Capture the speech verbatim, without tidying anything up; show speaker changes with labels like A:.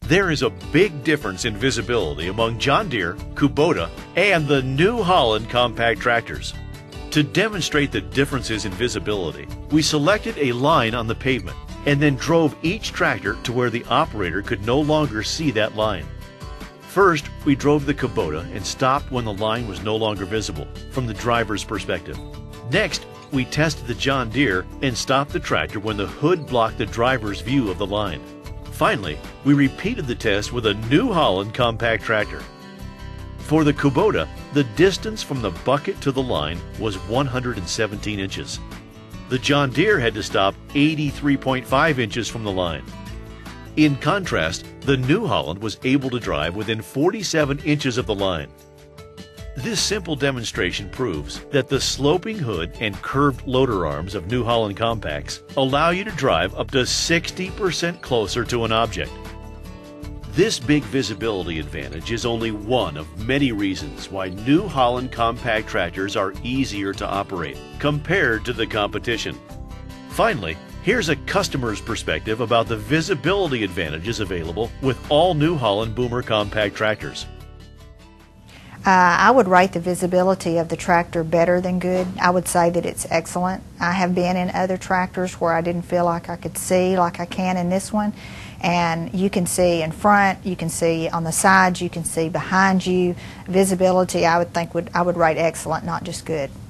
A: There is a big difference in visibility among John Deere, Kubota, and the New Holland compact tractors. To demonstrate the differences in visibility, we selected a line on the pavement and then drove each tractor to where the operator could no longer see that line. First, we drove the Kubota and stopped when the line was no longer visible from the driver's perspective. Next, we tested the John Deere and stopped the tractor when the hood blocked the driver's view of the line. Finally, we repeated the test with a New Holland compact tractor. For the Kubota, the distance from the bucket to the line was one hundred seventeen inches. The John Deere had to stop eighty-three point five inches from the line. In contrast, the New Holland was able to drive within forty-seven inches of the line. This simple demonstration proves that the sloping hood and curved loader arms of New Holland compacts allow you to drive up to sixty percent closer to an object. This big visibility advantage is only one of many reasons why New Holland compact tractors are easier to operate compared to the competition. Finally, here's a customer's perspective about the visibility advantages available with all New Holland Boomer compact tractors.
B: Uh, I would rate the visibility of the tractor better than good. I would say that it's excellent. I have been in other tractors where I didn't feel like I could see like I can in this one. And you can see in front, you can see on the sides, you can see behind you. Visibility, I would think would I would rate excellent, not just good.